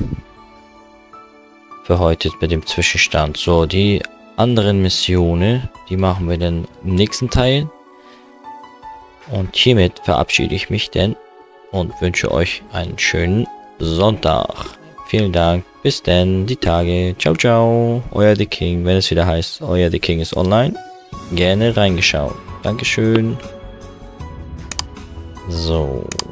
für heute mit dem Zwischenstand. So, die anderen Missionen, die machen wir dann im nächsten Teil. Und hiermit verabschiede ich mich denn und wünsche euch einen schönen Sonntag. Vielen Dank. Bis denn, die Tage. Ciao, ciao. Euer The King. Wenn es wieder heißt, euer The King ist online. Gerne reingeschaut. Dankeschön. So.